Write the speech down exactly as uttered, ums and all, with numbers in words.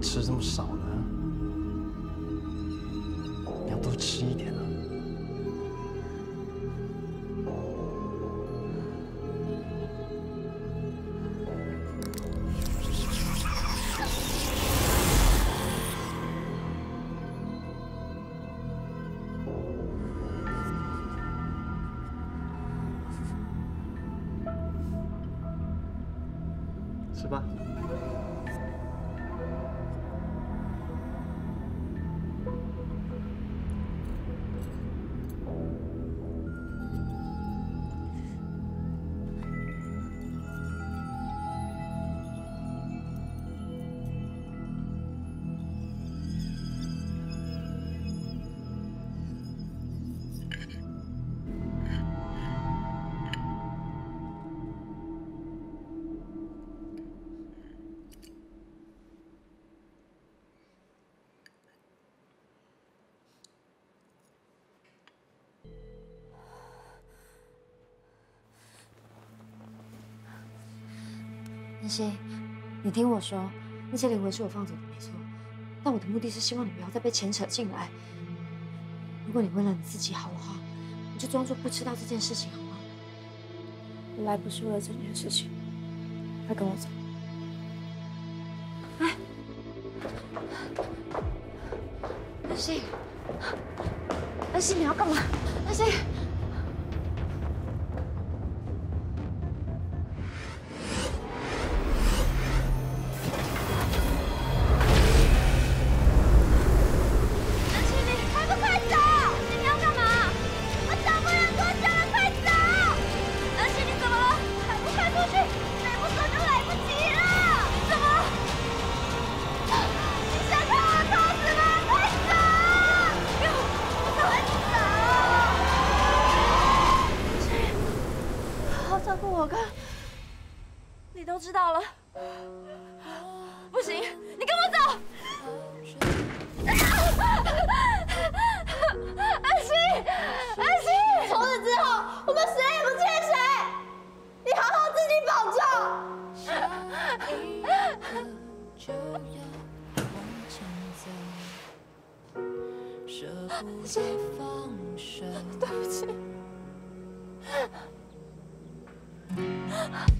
吃这么少呢？你要多吃一点啊！吃吧。 南希，你听我说，那些灵魂是我放走的，没错。但我的目的是希望你不要再被牵扯进来。如果你为了你自己好的话，你就装作不知道这件事情，好吗？我来不是为了这件事情，快跟我走。哎，南希，南希，你要干嘛？南希。 照顾我哥，你都知道了，不行，你跟我走。安心，安心，从此之后，我们谁也不欠谁，你好好自己保重。对不起。